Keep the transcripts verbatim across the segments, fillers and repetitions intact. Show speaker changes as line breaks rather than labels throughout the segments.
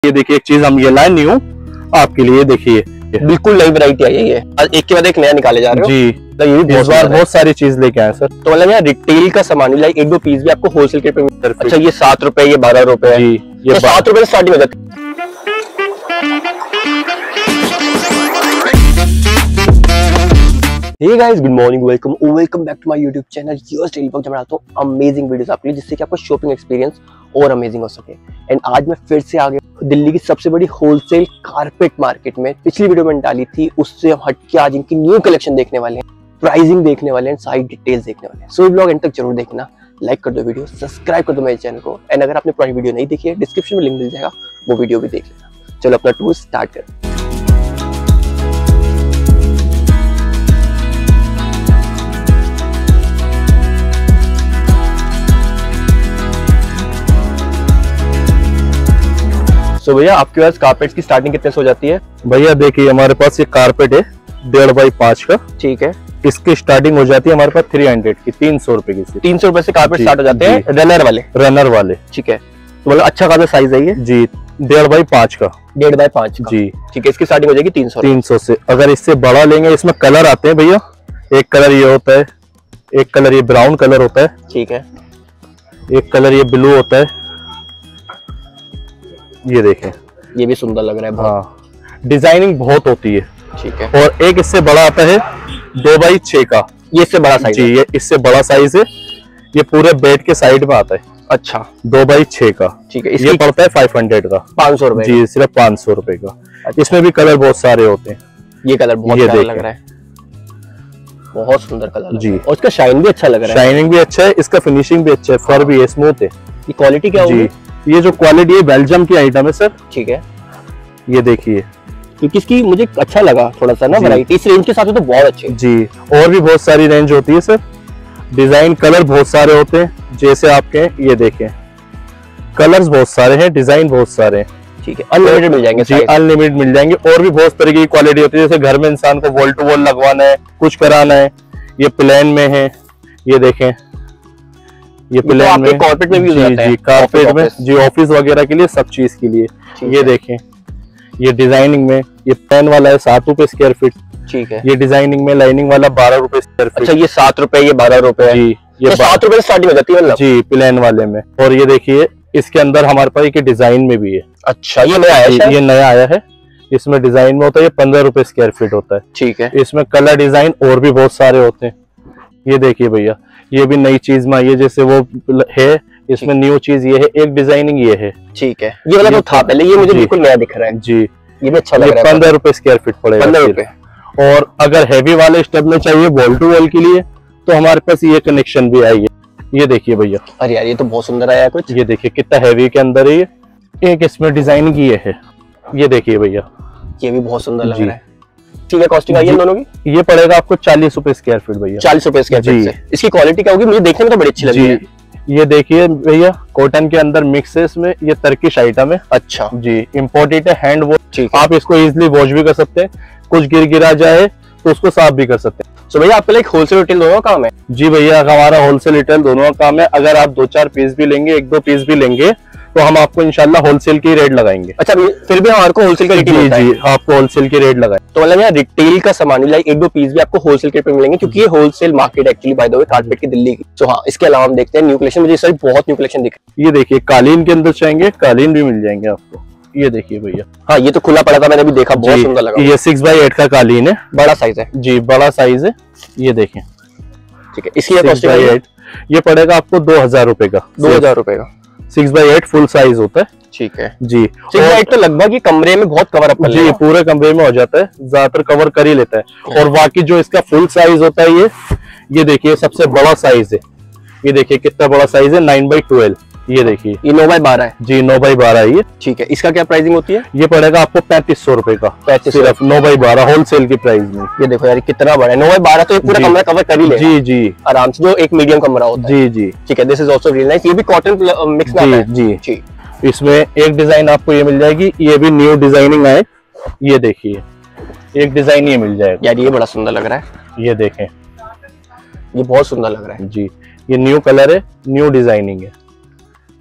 ये देखिए एक चीज हम ये लाए न्यू आपके लिए, देखिए
बिल्कुल नई वैरायटी आई है ये, एक के बाद एक नया निकाले जा रहे हो
जी।
तो ये भी
इस बार बहुत सारी चीज लेके आए सर।
तो मतलब यहाँ रिटेल का सामान लाइक एक दो पीस भी आपको होलसेल के पे मिलता है। अच्छा ये सात रुपए ये बारह रुपए
जी, ये
तो सात रुपए से स्टार्टिंग हो जाती है। Hey guys, good morning, welcome, welcome back to my YouTube channel. Yours daily vlog, जहाँ मैं आता हूँ अमेजिंग वीडियोस आपके लिए जिससे कि आपका शॉपिंग एक्सपीरियंस और अमेजिंग हो सके। एंड आज मैं फिर से आ गया दिल्ली की सबसे बड़ी होलसेल कारपेट मार्केट में। पिछली वीडियो में डाली थी उससे हट के आज इनकी न्यू कलेक्शन देखने वाले हैं, प्राइसिंग देखने वाले हैं, सारी डिटेल्स देखने वाले हैं। सो व्लॉग एंड तक जरूर देखना, लाइक कर दो वीडियो, सब्सक्राइब कर दो मेरे चैनल को। एंड अगर आपने पुरानी वीडियो नहीं देखी है डिस्क्रिप्शन में लिंक मिल जाएगा, वो वीडियो भी देख लेना। चलो अपना टूर स्टार्ट करें। तो भैया आपके पास कारपेट की स्टार्टिंग कितने से हो जाती है?
भैया देखिए हमारे पास ये कारपेट है डेढ़ बाई पांच का,
ठीक है।
इसकी स्टार्टिंग हो जाती है हमारे पास थ्री हंड्रेड की, तीन सौ रुपए की।
तीन सौ रुपए से कारपेट स्टार्ट हो जाते हैं रनर वाले
रनर वाले
ठीक है। तो मतलब अच्छा खासा साइज है ये
जी, डेढ़ बाई पांच का
डेढ़ बाई पांच
जी,
ठीक है। इसकी स्टार्टिंग हो जाएगी तीन सौ
तीन सौ से। अगर इससे बड़ा लेंगे, इसमें कलर आते हैं भैया, एक कलर ये होता है, एक कलर ये ब्राउन कलर होता है,
ठीक है, एक
कलर ये ब्लू होता है, ये देखें
ये भी सुंदर लग रहा है।
हाँ, डिजाइनिंग बहुत होती है,
ठीक है।
और एक इससे बड़ा आता है दो बाई छह का,
ये इससे बड़ा साइज
जी, ये इससे बड़ा साइज है, ये पूरे बेड के साइड में आता है।
अच्छा,
दो बाई छह का,
ठीक है।
ये पड़ता है फाइव हंड्रेड का,
पाँच सौ रुपए
जी, सिर्फ पाँच सौ रुपए का। अच्छा। इसमें भी कलर बहुत सारे होते हैं।
ये कलर बहुत प्यारा लग रहा है, बहुत सुंदर कलर
जी,
और इसका शाइन भी अच्छा लग रहा है।
शाइनिंग भी अच्छा है, इसका फिनिशिंग भी अच्छा है, फर भी है, स्मूथ है।
ये क्वालिटी क्या होगी?
ये जो क्वालिटी है बेल्जियम की आइटम है सर,
ठीक है।
ये देखिए,
क्योंकि इसकी मुझे अच्छा लगा थोड़ा सा ना वैरायटी, इस रेंज के साथ तो बहुत अच्छी है
जी। और भी बहुत सारी रेंज होती है सर, डिजाइन कलर बहुत सारे होते हैं, जैसे आपके ये देखें कलर्स बहुत सारे हैं, डिजाइन बहुत सारे हैं,
ठीक है। अनलिमिटेड मिल जाएंगे
जी, अनलिमिटेड मिल जाएंगे। और भी बहुत तरीके की क्वालिटी होती है, जैसे घर में इंसान को वॉल टू वॉल लगवाना है, कुछ कराना है, ये प्लेन में है, ये देखें ये प्लेन में,
कारपेट में भी यूज होता है,
जी, कारपेट में जी, ऑफिस वगैरह के लिए, सब चीज के लिए। ये देखें ये डिजाइनिंग में, ये पेन वाला है सात रुपए स्क्वायर फीट,
ठीक है।
ये डिजाइनिंग में लाइनिंग वाला बारह रुपए स्क्वायर फीट।
अच्छा, ये सात रुपए ये बारह रुपए
जी, ये
तो सात रुपए से स्टार्टिंग हो जाती है मतलब
जी प्लेन वाले में। और ये देखिए इसके अंदर हमारे पास एक डिजाइन में भी है।
अच्छा, ये नया आया है?
ये नया आया है, इसमें डिजाइन में होता है, ये पंद्रह रुपए स्क्वायर फीट होता है,
ठीक है।
इसमें कलर डिजाइन और भी बहुत सारे होते हैं। ये देखिए भैया, ये भी नई चीज में ये जैसे वो है, इसमें न्यू चीज ये है, एक डिजाइनिंग ये है,
ठीक है। ये वाला तो था पहले, ये मुझे बिल्कुल नया दिख रहा है
जी,
ये भी अच्छा लग रहा है।
पंद्रह रुपए स्क्वायर फीट पड़ेगा,
पंद्रह रुपए।
और अगर हैवी वाले स्टेप में चाहिए वॉल टू वॉल के लिए, तो हमारे पास ये कनेक्शन भी आई है। ये देखिए भैया,
अरे यार ये तो बहुत सुंदर आया है कुछ।
ये देखिए कितना हैवी के अंदर है ये, एक इसमें डिजाइन की ये है, ये देखिए भैया,
ये भी बहुत सुंदर लग रहा है। ठीक है, कॉस्टिंग आई है दोनों की?
ये पड़ेगा आपको चालीस रुपए स्क्वायर फीट भैया,
चालीस रुपए स्क्वायर फीट से। इसकी क्वालिटी क्या होगी? मुझे देखने में तो बड़ी अच्छी लगी है।
ये देखिए भैया, कॉटन के अंदर मिक्स है, इसमें ये टर्किश आइटम है।
अच्छा
जी, इम्पोर्टेड है, हैंड वॉश,
आप
इसको इजिली वॉश भी कर सकते हैं, कुछ गिर गिरा जाए तो उसको साफ भी कर सकते हैं।
तो भैया आपका लाइक होलसेल रिटेल दोनों का काम है?
जी भैया, हमारा होलसेल रिटेल दोनों का काम है। अगर आप दो चार पीस भी लेंगे, एक दो पीस भी लेंगे, तो हम आपको इंशाल्लाह होलसेल की रेट लगाएंगे।
अच्छा, फिर भी हमारे को होलसेल का रेट मिलता है?
जी, आपको होलसेल की रेट लगाए।
तो मतलब यहाँ रिटेल का सामान लाइक एक दो पीस भी आपको होलसेल के रेट पे मिलेंगे, क्योंकि ये wholesale market actually by the way carpet की दिल्ली की। तो हाँ, इसके अलावा हम देखते हैं न्यू कलेक्शन। मुझे इस सारी बहुत न्यू कलेक्शन दिख रही है।
ये देखिए कालीन के अंदर चाहेंगे, कालीन भी मिल जाएंगे आपको। ये देखिए भैया,
हाँ ये तो खुला पड़ा था, मैंने भी देखा, बहुत सुंदर लगा।
ये सिक्स बाई एट का कालीन है,
बड़ा साइज है
जी, बड़ा साइज है। ये देखें,
ठीक है। इसकी कॉस्टिंग है?
ये पड़ेगा आपको दो हजार रुपए का,
दो हजार रुपए का।
Six by eight full size होता है,
ठीक है
जी।
सिक्स बाई एट तो लगभग ये कमरे में बहुत कवर अप कर
जी, पूरे कमरे में हो जाता है, ज्यादातर कवर कर ही लेता है। और बाकी जो इसका फुल साइज होता है, ये ये देखिए सबसे बड़ा साइज है, ये देखिए कितना बड़ा साइज है, नाइन बाई ट्वेल्व। ये देखिए,
ये नौ बाई बारह है
जी, नौ बाई बारह है ये,
ठीक है। इसका क्या प्राइसिंग होती है?
ये पड़ेगा आपको पैंतीस सौ रुपए का,
पैंतीस
सिर्फ नौ बाई बारह होलसेल की प्राइस में।
ये देखो यार कितना बड़ा है, नौ बाई बारह तो ये पूरा कमरा कवर कर ही लेगा
जी जी,
आराम से, जो एक मीडियम कमरा होता है।
जी जी,
ठीक है। This is also real nice. ये भी कॉटन मिक्स में आता है
जी
जी।
इसमें एक डिजाइन आपको ये मिल जाएगी, ये भी न्यू डिजाइनिंग आए, ये देखिए एक डिजाइन ये मिल जाएगा
यार, ये बड़ा सुंदर लग रहा है।
ये देखें,
ये बहुत सुंदर लग रहा है
जी, ये न्यू कलर है, न्यू डिजाइनिंग है।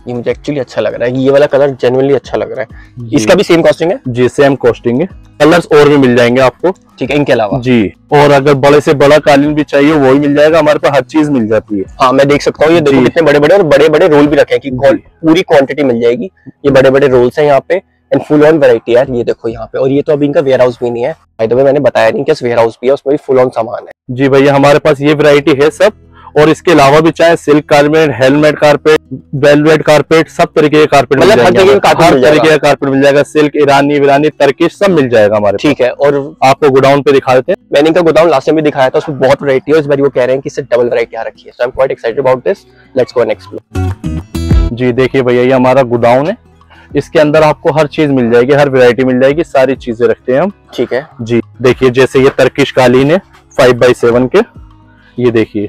ये मुझे एक्चुअली अच्छा लग रहा है, ये वाला कलर जेन्युइनली अच्छा लग रहा है। इसका भी सेम कॉस्टिंग है?
जी सेम कॉस्टिंग है, कलर्स और भी मिल जाएंगे आपको।
ठीक है, इनके अलावा
जी। और अगर बड़े से बड़ा कालीन भी चाहिए वो भी मिल जाएगा, हमारे पास हर चीज मिल जाती है।
हाँ मैं देख सकता हूँ, ये देखो कितने बड़े बड़े और बड़े बड़े रोल भी रखे हैं कि पूरी क्वांटिटी मिल जाएगी। ये बड़े बड़े रोल्स हैं यहाँ पे एंड फुल ऑन वैरायटी यार, ये देखो यहाँ पे। और ये तो अभी इनका वेयर हाउस भी नहीं है, बाय द वे मैंने बताया नहीं कि वेयर हाउस भी है, उसमें भी फुल ऑन सामान है।
जी भैया हमारे पास ये वैरायटी है सब, और इसके अलावा भी चाहे silk carpet, helmet carpet, velvet carpet, सब तरीके के कारपेट मिल जाएंगे। हर तरीके का कारपेट मिल जाएगा, सिल्क, ईरानी, ईरानी, टर्किश सब मिल जाएगा हमारे।
ठीक है, और
आपको गोडाउन पे दिखा देते हैं।
मैंने इनका गोडाउन लास्ट टाइम भी दिखाया था, उसमें बहुत वैरायटी है। इस बार वो कह रहे हैं कि इससे डबल वैरायटी आ रखी है, so I am quite excited about this. Let's go next floor.
जी देखिए भैया, ये हमारा गोडाउन है, इसके अंदर आपको हर चीज मिल जाएगी, हर वैरायटी मिल जाएगी, सारी चीजें रखते हैं हम।
ठीक है
जी। देखिए जैसे ये टर्किश कालीन है फाइव बाई सेवन के, ये देखिए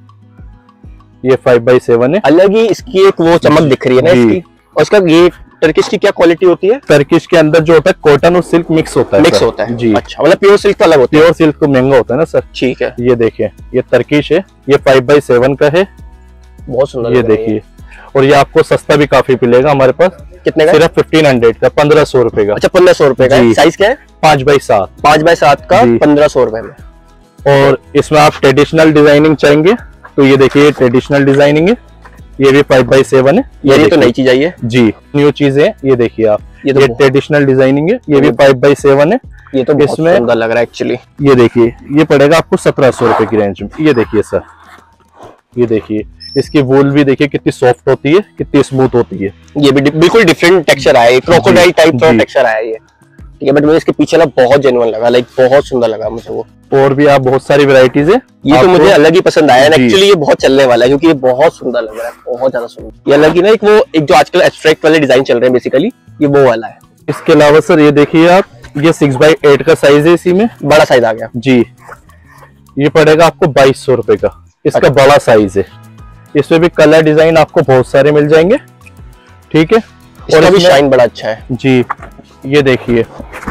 ये फाइव बाई सेवन है,
अलग ही इसकी एक वो चमक दिख रही है ना इसकी। और इसका ये टर्किश की क्या क्वालिटी होती है?
टर्किश के अंदर जो होता है कॉटन और सिल्क मिक्स होता है।
मिक्स होता है
जी।
अच्छा, मतलब प्योर सिल्क तो अलग होता है।
प्योर सिल्क तो महंगा होता है ना सर।
ठीक है,
ये देखिए ये टर्किश है, ये फाइव बाई सेवन का है,
बहुत सुंदर।
ये देखिए, और ये आपको सस्ता भी काफी मिलेगा हमारे पास।
कितने का?
सिर्फ फिफ्टीन हंड्रेड का, पंद्रह सौ रुपए का।
अच्छा पंद्रह सौ रुपए का। साइज क्या है?
पांच बाई सात।
पांच बाई सात का पंद्रह सौ रुपए में।
और इसमें आप ट्रेडिशनल डिजाइनिंग चाहेंगे तो ये देखिए ट्रेडिशनल डिजाइनिंग है, ये भी फाइव बाई सेवन है।
ये, ये तो नई चीज आई है
जी, न्यू चीज है। ये देखिए आप,
ये तो
ट्रेडिशनल डिजाइनिंग है, ये भी फाइव बाई सेवन है।
ये तो बहुत सुंदर लग रहा है एक्चुअली।
ये देखिए ये पड़ेगा आपको सत्रह सौ रुपए की रेंज में। ये देखिए सर, ये देखिए इसकी वूल भी देखिए कितनी सॉफ्ट होती है, कितनी स्मूथ होती है।
ये भी बिल्कुल डिफरेंट टेक्सचर आया है, क्रोकोडाइल टाइप का टेक्सचर आया है ये। ठीक है, बट मुझे इसके पीछे ना बहुत जेन्युइन लगा, लाइक बहुत सुंदर लगा मुझे वो।
और भी आप बहुत सारी वैरायटीज है,
ये तो मुझे अलग ही पसंद आया है एक्चुअली। ये बहुत चलने वाला है क्योंकि ये बहुत सुंदर लग रहा है, बहुत ज्यादा सुंदर। ये अलग ही ना एक वो एक जो आजकल एब्स्ट्रैक्ट वाले डिजाइन चल रहे हैं बेसिकली, ये वो वाला है।
इसके अलावा सर ये देखिए आप, ये सिक्स बाई एट का साइज है, इसी में
बड़ा साइज आ गया जी।
ये पड़ेगा आपको बाईस सौ रुपए का, इसका बड़ा साइज है। इसमें भी कलर डिजाइन आपको बहुत सारे मिल जाएंगे। ठीक है,
और इसका भी शाइन बड़ा अच्छा है
जी। ये देखिए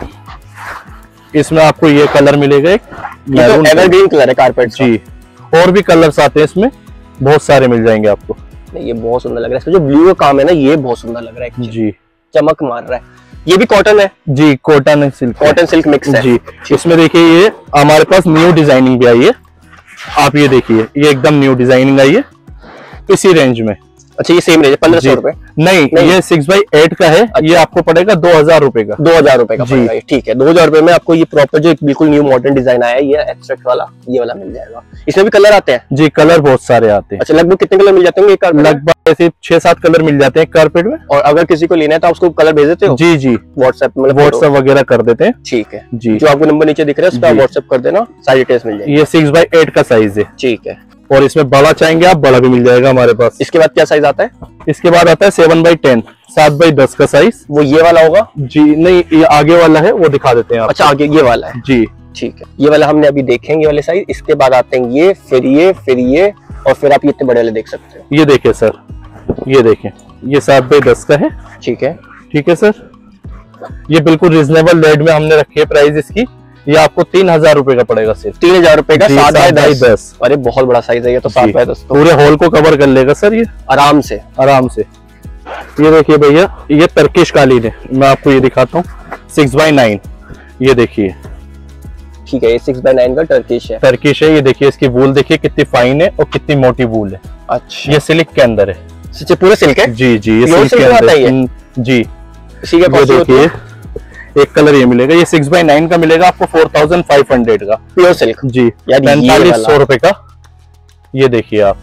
इसमें आपको ये कलर मिलेगा, एक
मैरून एवरग्रीन कलर है कारपेट
जी। और भी कलर्स आते हैं इसमें, बहुत सारे मिल जाएंगे आपको।
ये बहुत सुंदर लग रहा है, इसमें जो ब्लू का काम है ना ये बहुत सुंदर लग रहा है
जी,
चमक मार रहा है। ये भी कॉटन है जी,
cotton and silk,
cotton silk mix है
जी। इसमें देखिए ये हमारे पास न्यू डिजाइनिंग भी आई है, आप ये देखिए ये एकदम न्यू डिजाइनिंग आई है इसी रेंज में।
अच्छा ये सेम रेंज है, पंद्रह सौ रुपए?
नहीं, नहीं, ये सिक्स बाई एट का है। अच्छा। ये आपको पड़ेगा दो हजार रुपए का।
दो हजार रुपए का पड़ेगा ये। ठीक है, दो हजार रुपए में आपको ये प्रॉपर जो एक बिल्कुल न्यू मॉडर्न डिजाइन आया है, ये एब्स्ट्रैक्ट वाला, ये वाला मिल जाएगा। इसमें भी कलर आते हैं जी?
कलर बहुत सारे आते हैं।
अच्छा, लगभग कितने कलर मिल जाते हैं?
लगभग ऐसे छह सात कलर मिल जाते हैं कारपेट में।
और अगर किसी को लेना है तो आप उसको कलर भेज देते हो?
जी जी,
व्हाट्सएप मतलब
व्हाट्सएप वगैरह कर देते हैं।
ठीक है
जी,
जो आपको नंबर नीचे दिख रहा है उस पर व्हाट्सएप कर देना, सारी डिटेल्स मिल जाएगी।
ये सिक्स बाई एट का साइज है।
ठीक है,
और इसमें बड़ा चाहेंगे आप, बड़ा भी मिल जाएगा हमारे पास।
इसके बाद क्या साइज आता है?
इसके बाद आता है सेवन बाई टेन, सात बाई दस का साइज।
वो ये वाला होगा
जी? नहीं, ये आगे वाला है, वो दिखा देते हैं आप।
अच्छा, आगे ये वाला है
जी।
ठीक है, ये वाला हमने अभी देखेंगे, ये वाले साइज। इसके बाद आते हैं ये, फिर ये, फिर ये, और फिर आप ये इतने बड़े वाले देख सकते हो।
ये देखिए सर, ये देखें, ये सात बाई दस का है।
ठीक है,
ठीक है सर, ये बिल्कुल रिजनेबल रेट में हमने रखी है प्राइस इसकी। ये आपको तीन हजार रुपए का पड़ेगा, सिर्फ तीन हजार रुपए का, सात बाई दस।
अरे बहुत बड़ा साइज है ये तो, सात बाई दस तो
पूरे हॉल को कवर कर लेगा सर ये
आराम से
आराम से। ये देखिए भैया, ये टर्किश कालीन है, मैं आपको ये दिखाता हूँ, सिक्स बाई नाइन। ये देखिए,
ठीक है, ये सिक्स बाई नाइन का टर्किश है।
टर्किश है, ये देखिए इसकी वूल देखिए कितनी फाइन है और कितनी मोटी वूल है। अच्छा, ये सिल्क के अंदर है।
सच्चे पूरे सिल्क है?
जी जी, ये सिल्क के अंदर है जी।
इसी का
देखिए एक कलर ये मिलेगा, ये सिक्स बाई नाइन का मिलेगा आपको फोर थाउजेंड फाइव हंड्रेड का,
प्योर सिल्क
जी, पैंतालीस सौ रुपए का। ये देखिए आप,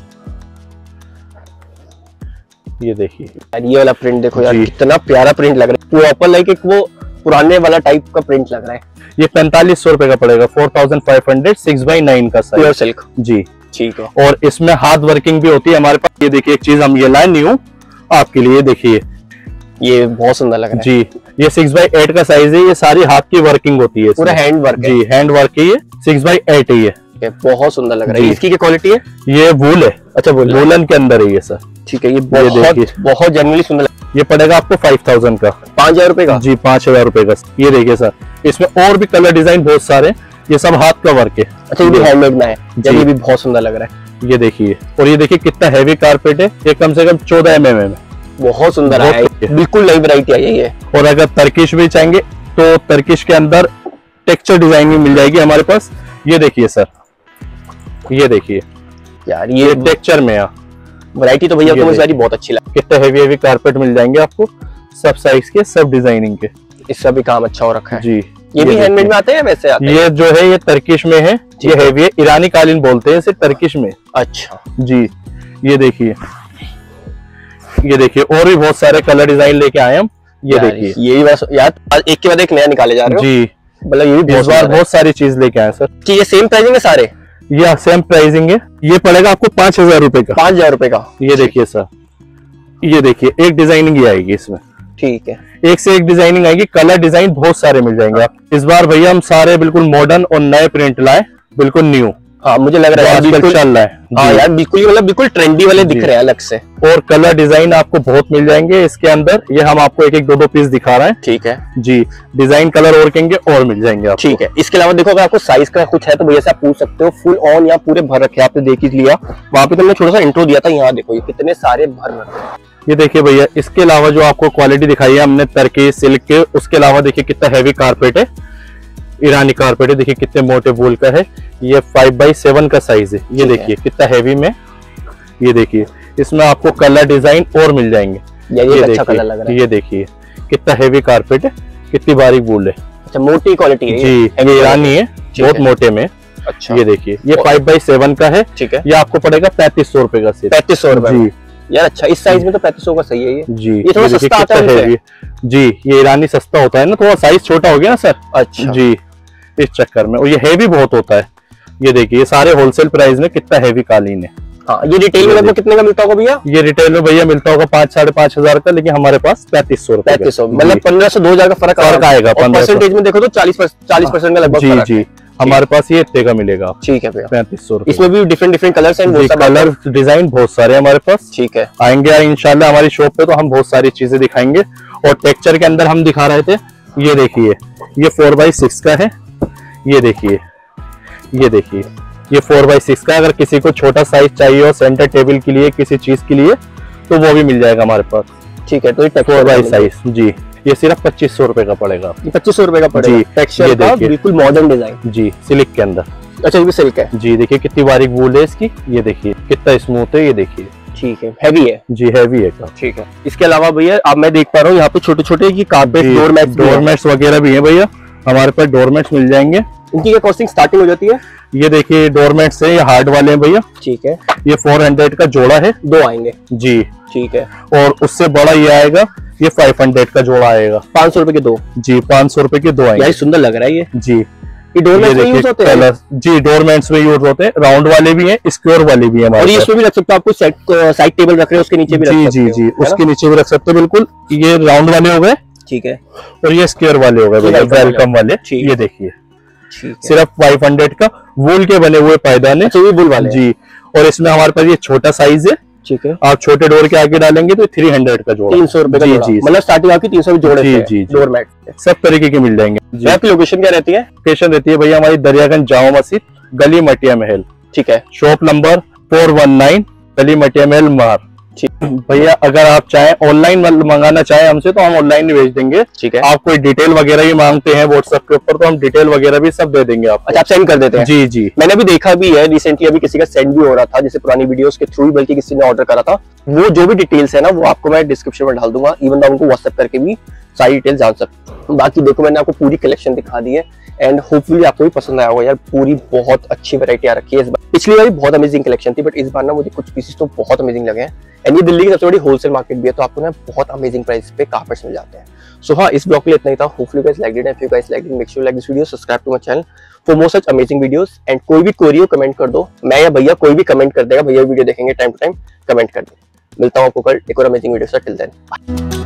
ये देखिए
यार ये वाला प्रिंट देखो यार, कितना प्यारा प्रिंट लग रहा है, प्रॉपर लाइक एक वो पुराने वाला टाइप का प्रिंट लग रहा है।
ये पैंतालीस सौ रुपए का पड़ेगा, four thousand five hundred, six by nine का साइज,
प्योर सिल्क
जी।
ठीक है,
और इसमें हाथ वर्किंग भी होती है हमारे पास। ये देखिए एक चीज हम ये लाए न्यू आपके लिए, देखिए
ये बहुत सुंदर लग रहा है
जी। ये सिक्स बाई एट का साइज है, ये सारी हाथ की वर्किंग होती है,
पूरा हैंड वर्क
जी, हैंड वर्क है। ये सिक्स बाई एट है, ये
बहुत सुंदर लग रहा है। इसकी क्या क्वालिटी है?
ये वूल है।
अच्छा, वूल,
वूलन के अंदर है ये सर।
ठीक है, ये बहुत बहुत जेन्युइनली सुंदर।
ये पड़ेगा आपको फाइव थाउजेंड का,
पांच हजार रुपए का
जी, पांच हजार रुपए का। ये देखिए सर, इसमें और भी कलर डिजाइन बहुत सारे, ये सब हाथ का वर्क है।
अच्छा, ये भी हैंडमेड में है, ये भी बहुत सुंदर लग रहा है।
ये देखिए, और ये देखिए कितना हैवी कारपेट है, ये कम से कम चौदह एम एम है।
बहुत सुंदर है, बिल्कुल नई वैरायटी आई है ये।
और अगर टर्किश भी चाहेंगे तो टर्किश के अंदर टेक्सचर डिजाइनिंग मिल जाएगी हमारे पास। ये देखिए सर, ये देखिए
यार ये
टेक्सचर में
वैरायटी तो भैया आपको मुझे बहुत अच्छी लगी।
कितने हेवी हेवी कारपेट मिल जाएंगे आपको, सब साइज के, सब डिजाइनिंग के,
इसका भी काम अच्छा हो रखा है
जी।
ये, ये भी हैंडमेड में आते हैं वैसे आते हैं?
ये जो है ये टर्किश में है, ये हेवी है, ईरानी कालीन बोलते हैं इसे टर्किश में।
अच्छा
जी, ये देखिए, ये देखिए और भी बहुत सारे कलर डिजाइन लेके आए हम। ये देखिए,
ये बस यार एक के बाद एक नया निकाले जा रहे हो
जी,
मतलब ये भी
इस बार बहुत सारी चीज लेके आए सर।
कि ये सेम प्राइसिंग है सारे?
ये सेम प्राइसिंग है, ये पड़ेगा आपको पांच हजार रुपए का।
पांच हजार रुपए का।
ये देखिए सर, ये देखिए एक डिजाइनिंग ही आएगी इसमें,
ठीक है,
एक से एक डिजाइनिंग आएगी, कलर डिजाइन बहुत सारे मिल जाएंगे आप। इस बार भैया हम सारे बिल्कुल मॉडर्न और नए प्रिंट लाए, बिल्कुल न्यू।
हाँ मुझे लग रहा है
बिल्कुल चल रहा है।
हाँ यार बिल्कुल, मतलब बिल्कुल ट्रेंडी वाले दिख रहे हैं अलग से।
और कलर डिजाइन आपको बहुत मिल जाएंगे इसके अंदर। ये हम आपको एक एक दो दो पीस दिखा रहे हैं,
ठीक है
जी। डिजाइन कलर और कहेंगे और मिल जाएंगे आपको,
ठीक है। इसके अलावा देखो अगर आपको साइज का कुछ है तो भैया से आप पूछ सकते हो। फुल ऑन यहाँ पूरे भर रखे, आपने देख ही लिया, वहां पे तुमने थोड़ा सा इंट्रो दिया था। यहाँ देखो ये कितने सारे भर रखे।
ये देखिए भैया, इसके अलावा जो आपको क्वालिटी दिखाई है हमने टर्की सिल्क के, उसके अलावा देखिए कितना हैवी कारपेट है, ईरानी कारपेट है। देखिए कितने मोटे वूल का है, ये फाइव बाई सेवन का साइज है। ये देखिए कितना हैवी में, ये देखिए इसमें आपको कलर डिजाइन और मिल जाएंगे।
ये, ये अच्छा कलर लग रहा है।
ये देखिए कितना हैवी कारपेट है, कितनी बारीक वूल है।
अच्छा मोटी क्वालिटी है
जी, ये ईरानी है, बहुत मोटे में।
अच्छा
ये देखिए ये फाइव बाई सेवन का है,
ठीक है।
ये आपको पड़ेगा पैंतीस सौ रुपए का सिर्फ।
पैंतीस सौ रुपए
जी
यार, अच्छा इस साइज में तो पैंतीस सौ का सही है ये
जी।
ये थोड़ा सस्ता आता है
जी, ये ईरानी सस्ता होता है ना, थोड़ा साइज छोटा हो गया ना सर।
अच्छा
जी, इस चक्कर में। और ये हैवी बहुत होता है। ये देखिए ये सारे होलसेल प्राइस में कितना हैवी कालीन है।
हाँ, ये रिटेल में लगभग कितने का मिलता होगा भैया?
ये रिटेल में भैया मिलता होगा पाँच साढ़े पाँच हजार का, लेकिन हमारे पास पैंतीस सौ रुपए
पैंतीस सौ मतलब पंद्रह सौ दो हजार का फर्क
फर्क आएगा।
परसेंटेज में देखो तो चालीस चालीस परसेंट का लगभग।
जी जी, हमारे पास ये इतने का मिलेगा,
ठीक है भैया,
पैंतीस सौ रुपए।
इसमें भी डिफरेंट डिफरेंट कलर्स हैं,
कलर डिजाइन बहुत सारे हमारे पास,
ठीक है।
आएंगे इंशाल्लाह हमारी शॉप पे तो हम बहुत सारी चीजें दिखाएंगे। और टेक्सचर के अंदर हम दिखा रहे थे, ये देखिए ये फोर बाई सिक्स का है। ये देखिए, ये देखिए ये फोर बाई सिक्स का। अगर किसी को छोटा साइज चाहिए हो सेंटर टेबल के लिए, किसी चीज के लिए, तो वो भी मिल जाएगा हमारे पास,
ठीक है। तो ये
फोर बाई साइज जी, ये सिर्फ पच्चीस सौ रुपए का पड़ेगा।
पच्चीस सौ रुपए का पड़ेगा। टेक्सचर का बिल्कुल मॉडर्न डिजाइन
जी, सिल्क के अंदर।
अच्छा ये भी सिल्क है
जी। देखिए कितनी बारीक वूल है इसकी, ये देखिए कितना स्मूथ है, ये देखिए,
ठीक है। हैवी है जी,
हैवी है,
ठीक है। इसके अलावा भैया अब मैं देख पा रहा हूँ यहाँ पे छोटे छोटे की कारपेट डोरमैट्स
डोरमैट्स वगैरह भी है भैया हमारे पास। डोरमैट्स मिल जाएंगे।
इनकी क्या कॉस्टिंग स्टार्टिंग हो जाती है?
ये देखिए डोरमैट्स है, ये हार्ड वाले हैं भैया,
ठीक है।
ये फोर हंड्रेड का जोड़ा है,
दो आएंगे
जी,
ठीक है।
और उससे बड़ा ये आएगा, ये फाइव हंड्रेड का जोड़ा आएगा,
पाँच सौ रुपए के दो जी,
पाँच सौ रुपए के दो आएंगे।
यार सुंदर लग रहा है ये
जी।
ये डोरमैट्स में यूज होते हैं
जी, डोरमैट्स में यूज होते हैं, राउंड वाले भी हैं, स्क्वायर वाले भी हैं।
और ये इसमें भी रख सकते हो, आपको साइड टेबल रख रहे हो उसके नीचे भी रख सकते हो।
जी जी, उसके नीचे भी रख सकते हो बिल्कुल। ये राउंड वाले हो गए,
ठीक है,
और ये स्क्वायर वाले हो गए वेलकम वाले। ये देखिए सिर्फ फाइव हंड्रेड का, वूल के बने हुए पायदान है,
वूल वाले
जी। और इसमें हमारे पास ये छोटा साइज है,
ठीक है।
आप छोटे डोर के आगे डालेंगे तो थ्री हंड्रेड का जोड़ा,
तीन सौ रुपए का जोड़ा, मतलब स्टार्टिंग आपकी तीन सौ जोड़े
जी जी,
डोरमैट
सब तरीके के मिल जाएंगे।
आपकी लोकेशन क्या रहती है?
लोकेशन रहती है भैया हमारी दरियागंज जामा मस्जिद, गली मटिया महल,
ठीक है।
Shop number four one nine, गली मटिया महल मार। भैया अगर आप चाहें ऑनलाइन मंगाना चाहें हमसे तो हम ऑनलाइन ही भेज देंगे, ठीक है। आप कोई डिटेल वगैरह भी मांगते हैं व्हाट्सएप के ऊपर तो हम डिटेल वगैरह भी सब दे देंगे आपको।
अच्छा आप सेंड कर देते हैं?
जी जी,
मैंने भी देखा भी है रिसेंटली, अभी किसी का सेंड भी हो रहा था, जैसे पुरानी वीडियोस के थ्रू, बल्कि किसी ने ऑर्डर करा था। वो जो भी डिटेल्स है ना वो आपको मैं डिस्क्रिप्शन में डाल दूंगा, इवन तो उनको व्हाट्सएप करके भी सारी डिटेल जान सकते हैं। बाकी देखो मैंने आपको पूरी कलेक्शन दिखा दी है एंड होपफुली आपको भी पसंद आया होगा यार। पूरी बहुत अच्छी वैरायटी आ रखी है इस बार। पिछली बार बहुत अमेजिंग कलेक्शन थी, बट इस बार ना मुझे कुछ पीसेस तो बहुत अमेजिंग लगे हैं। एंड ये दिल्ली की सबसे बड़ी होलसेल मार्केट भी है, तो आपको ना बहुत अमेजिंग प्राइस पे कारपेट्स मिल जाते हैं। सो हाँ, इस ब्लॉग के लिए इतना ही था। Hopefully guys like it, if you guys like it make sure like this video, subscribe to my channel for more such amazing videos. And कोई भी क्वेरी हो कमेंट कर दो, मैं या भैया कोई भी कमेंट कर देगा, भैया वीडियो देखेंगे टाइम टू टाइम कमेंट कर दे। मिलता हूँ आपको कल एक और अमेजिंग वीडियो से, टिल देन बाय।